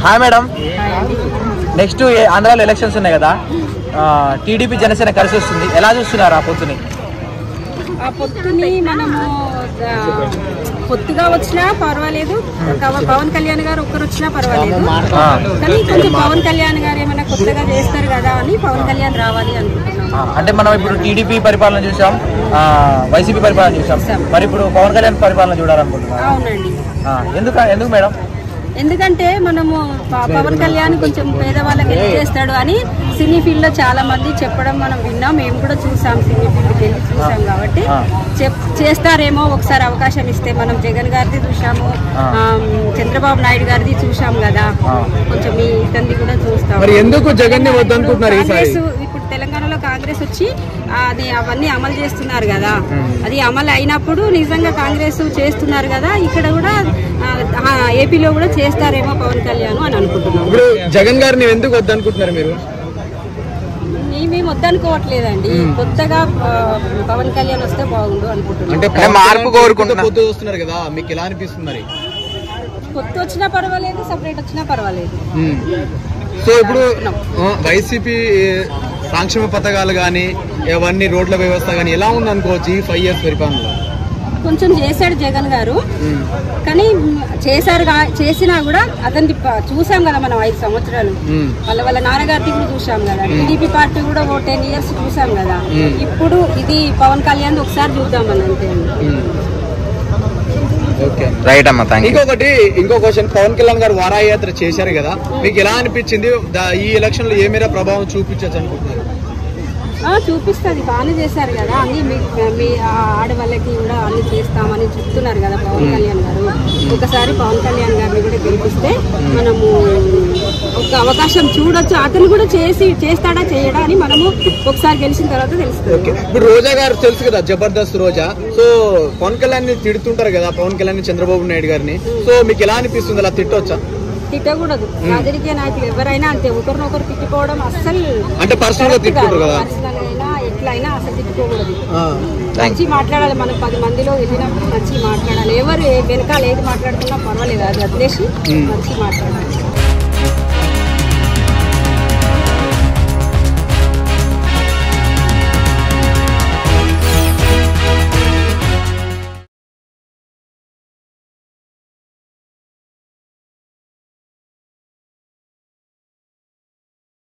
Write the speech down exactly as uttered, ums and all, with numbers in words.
Hi madam. Next ఆంధ్రాలో elections ఉన్నాయి కదా, టీడీపీ జనసేన కలిసి వస్తుంది, ఎలా చూస్తున్నారు ఆ పొత్తుని? ఆ పొత్తుని మనము పొత్తుగా వచ్చినా పర్వాలేదు, పవన్ కళ్యాణ్ గారు ఒక్కరు వచ్చినా పర్వాలేదు, కానీ కొంచెం పవన్ కళ్యాణ్ గారు ఏమైనా కొత్తగా చేస్తారు కదా అని పవన్ కళ్యాణ్ రావాలి అనుకుంటున్నాం. అంటే మనం ఇప్పుడు టీడీపీ పరిపాలన చూసాం, వైసీపీ పరిపాలన చూసాం, మరి ఇప్పుడు పవన్ కళ్యాణ్ పరిపాలన చూడాలనుకుంటున్నాం. అవునండి. ఎందుకు ఎందుకు మేడం? ఎందుకంటే మనము పవన్ కళ్యాణ్ కొంచెం పేదవాళ్ళకి హెల్ప్ చేస్తాడు అని సినీ ఫీల్డ్ లో చాలా మంది చెప్పడం మనం విన్నాం, మేము కూడా చూసాం, సినీ ఫీల్డ్కి వెళ్ళి చూసాం కాబట్టి చేస్తారేమో ఒకసారి అవకాశం ఇస్తే. మనం జగన్ గారిది చూసాము, చంద్రబాబు నాయుడు గారిది చూసాం కదా, కొంచెం ఈ ఇతన్ని కూడా చూస్తాం. ఎందుకు జగన్ కాంగ్రెస్ ఇప్పుడు తెలంగాణలో కాంగ్రెస్ వచ్చి అది అవన్నీ అమలు చేస్తున్నారు కదా, అది అమలు అయినప్పుడు నిజంగా కాంగ్రెస్ చేస్తున్నారు కదా, ఇక్కడ కూడా ఏపీలో కూడా చేస్తారేమో పవన్ కళ్యాణ్ అని అనుకుంటున్నాం. ఇప్పుడు జగన్ గారిని ఎందుకు వద్దనుకుంటున్నారు మీరు? మేము వద్దనుకోవట్లేదండి, కొత్తగా పవన్ కళ్యాణ్ వస్తే బాగుండు అనుకుంటున్నాం. అంటే మార్పు కోరుకుంటున్నారు కదా, మీకు ఎలా అనిపిస్తుంది? మరి కొత్త వచ్చినా పర్వాలేదు, సపరేట్ వచ్చినా పర్వాలేదు. సో ఇప్పుడు వైసీపీ సంక్షేమ పథకాలు కానీ అవన్నీ రోడ్ల వ్యవస్థ కానీ ఎలా ఉంది అనుకోవచ్చు ఈ ఫైవ్ ఇయర్స్ పరిపాలనలో? కొంచెం చేశాడు జగన్ గారు, కానీ చేశారు చేసినా కూడా అతన్ని చూసాం కదా మనం ఐదు సంవత్సరాలు, వాళ్ళ వాళ్ళ నాన్నగారిని కూడా చూసాం కదా, టీడీపీ పార్టీ కూడా ఓ టెన్ ఇయర్స్ చూసాం కదా, ఇప్పుడు ఇది పవన్ కళ్యాణ్ ఒకసారి చూద్దామని అంతే. రైట్ అమ్మా, ఇంకొకటి ఇంకో క్వశ్చన్, పవన్ కళ్యాణ్ గారు వారాయాత్ర చేశారు కదా, మీకు ఎలా అనిపించింది? ఈ ఎలక్షన్ లో ఏ మేర ప్రభావం చూపించచ్చు అనుకుంటున్నారు? చూపిస్తుంది, బాగానే చేశారు కదా, అన్ని మీ ఆడవాళ్ళకి కూడా అన్ని చేస్తామని చెప్తున్నారు కదా పవన్ కళ్యాణ్ గారు. ఒకసారి పవన్ కళ్యాణ్ గారిని కూడా గెలిపిస్తే మనము ఒక అవకాశం చూడొచ్చు, అతను కూడా చేసి చేస్తాడా చేయడా అని మనము ఒకసారి గెలిచిన తర్వాత తెలుస్తుంది. ఇప్పుడు రోజా గారు తెలుసు కదా, జబర్దస్త్ రోజా, సో పవన్ కళ్యాణ్ ని తిడుతుంటారు కదా, పవన్ కళ్యాణ్ చంద్రబాబు నాయుడు గారిని, సో మీకు ఎలా అనిపిస్తుంది? అలా తిట్టొచ్చా? తిట్టకూడదు, రాజకీయ నాయకులు ఎవరైనా అంతే, ఒకరినొకరు తిట్టుకోవడం అస్సలు, అంటే పర్సనల్ గా తిట్టుకుంటారు కదా, పర్సనల్ అయినా ఎట్లయినా అసలు తిట్టుకోకూడదు. మంచి మాట్లాడాలి, మనం పది మందిలో వెళ్ళినప్పుడు మంచి మాట్లాడాలి, ఎవరు వెనకాల ఏది మాట్లాడుతున్నా పర్వాలేదు, అది వదిలేసి మంచి మాట్లాడాలి.